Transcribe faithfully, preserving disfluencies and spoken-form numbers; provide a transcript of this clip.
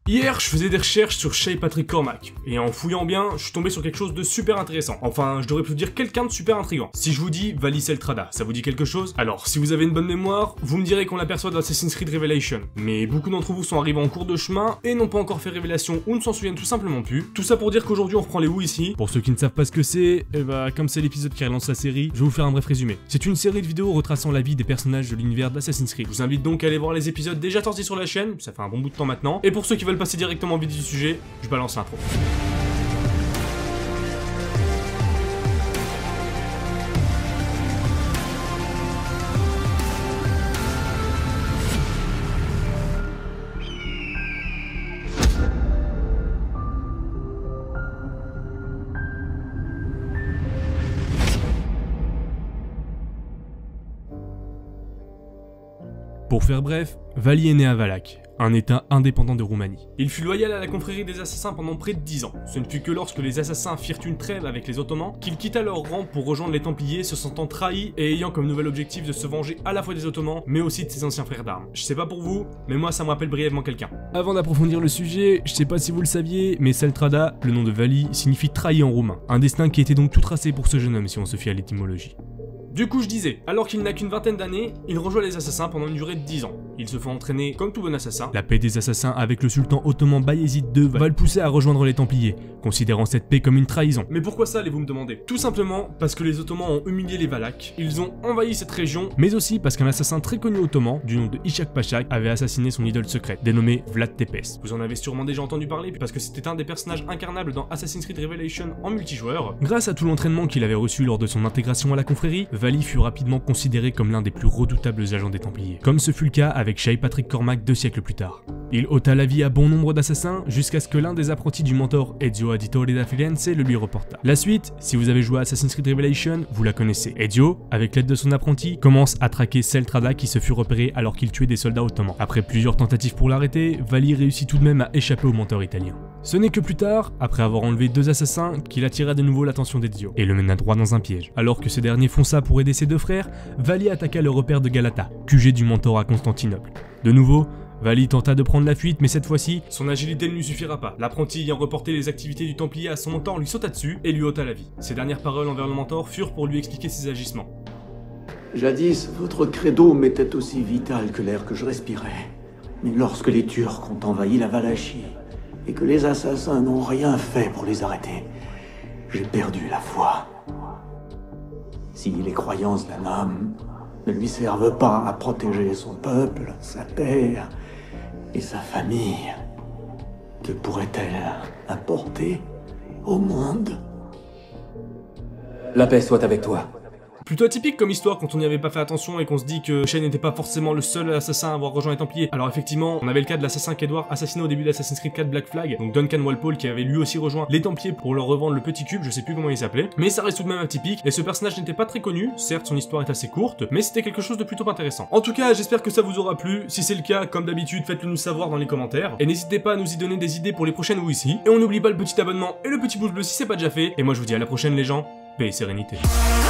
Hier, je faisais des recherches sur Shay Patrick Cormac, et en fouillant bien, je suis tombé sur quelque chose de super intéressant. Enfin, je devrais plutôt dire quelqu'un de super intriguant. Si je vous dis Vali Seltrada, ça vous dit quelque chose? Alors, si vous avez une bonne mémoire, vous me direz qu'on l'aperçoit dans Assassin's Creed Revelation. Mais beaucoup d'entre vous sont arrivés en cours de chemin, et n'ont pas encore fait révélation ou ne s'en souviennent tout simplement plus. Tout ça pour dire qu'aujourd'hui on reprend les Wu ici. Pour ceux qui ne savent pas ce que c'est, et bah comme c'est l'épisode qui relance la série, je vais vous faire un bref résumé. C'est une série de vidéos retraçant la vie des personnages de l'univers d'Assassin's Creed. Je vous invite donc à aller voir les épisodes déjà sortis sur la chaîne, ça fait un bon bout de temps maintenant. Et pour ceux qui veulent passer directement au vif du sujet, je balance l'intro. Pour faire bref, Vali est né à Valac, un état indépendant de Roumanie. Il fut loyal à la confrérie des assassins pendant près de dix ans. Ce ne fut que lorsque les assassins firent une trêve avec les Ottomans qu'il quitta leur rang pour rejoindre les Templiers, se sentant trahi et ayant comme nouvel objectif de se venger à la fois des Ottomans mais aussi de ses anciens frères d'armes. Je sais pas pour vous, mais moi ça me rappelle brièvement quelqu'un. Avant d'approfondir le sujet, je sais pas si vous le saviez, mais Seltrada, le nom de Vali, signifie trahi en roumain. Un destin qui était donc tout tracé pour ce jeune homme si on se fie à l'étymologie. Du coup je disais, alors qu'il n'a qu'une vingtaine d'années, il rejoint les assassins pendant une durée de dix ans. Il se fait entraîner comme tout bon assassin. La paix des assassins avec le sultan ottoman Bayezid deux va le pousser à rejoindre les Templiers, considérant cette paix comme une trahison. Mais pourquoi ça allez-vous me demander? Tout simplement parce que les Ottomans ont humilié les Valaques, ils ont envahi cette région, mais aussi parce qu'un assassin très connu ottoman, du nom de Ishak Pachak, avait assassiné son idole secrète, dénommé Vlad Tepes. Vous en avez sûrement déjà entendu parler, parce que c'était un des personnages incarnables dans Assassin's Creed Revelation en multijoueur. Grâce à tout l'entraînement qu'il avait reçu lors de son intégration à la confrérie, Vali fut rapidement considéré comme l'un des plus redoutables agents des Templiers, comme ce fut le cas avec Shay Patrick Cormac deux siècles plus tard. Il ôta la vie à bon nombre d'assassins jusqu'à ce que l'un des apprentis du mentor Ezio Auditore da Firenze le lui reporta. La suite, si vous avez joué à Assassin's Creed Revelation, vous la connaissez. Ezio, avec l'aide de son apprenti, commence à traquer Seltrada qui se fut repéré alors qu'il tuait des soldats ottomans. Après plusieurs tentatives pour l'arrêter, Vali réussit tout de même à échapper au mentor italien. Ce n'est que plus tard, après avoir enlevé deux assassins, qu'il attira de nouveau l'attention d'Ezio et le mena droit dans un piège. Alors que ce dernier fonça pour aider ses deux frères, Vali attaqua le repère de Galata, Q G du mentor à Constantinople. De nouveau, Vali tenta de prendre la fuite, mais cette fois-ci, son agilité ne lui suffira pas. L'apprenti ayant reporté les activités du Templier à son mentor lui sauta dessus et lui ôta la vie. Ses dernières paroles envers le mentor furent pour lui expliquer ses agissements. Jadis, votre credo m'était aussi vital que l'air que je respirais. Mais lorsque les Turcs ont envahi la Valachie et que les assassins n'ont rien fait pour les arrêter, j'ai perdu la foi. Si les croyances d'un homme ne lui servent pas à protéger son peuple, sa terre et sa famille, que pourrait-elle apporter au monde? La paix soit avec toi. Plutôt atypique comme histoire quand on n'y avait pas fait attention et qu'on se dit que Shay n'était pas forcément le seul assassin à avoir rejoint les Templiers. Alors effectivement, on avait le cas de l'assassin qu'Edward assassiné au début d'Assassin's Creed quatre Black Flag, donc Duncan Walpole qui avait lui aussi rejoint les Templiers pour leur revendre le petit cube, je sais plus comment il s'appelait, mais ça reste tout de même atypique, et ce personnage n'était pas très connu, certes son histoire est assez courte, mais c'était quelque chose de plutôt intéressant. En tout cas, j'espère que ça vous aura plu, si c'est le cas, comme d'habitude, faites-le nous savoir dans les commentaires, et n'hésitez pas à nous y donner des idées pour les prochaines ou ici, et on n'oublie pas le petit abonnement et le petit pouce bleu si c'est pas déjà fait, et moi je vous dis à la prochaine les gens, paix et sérénité.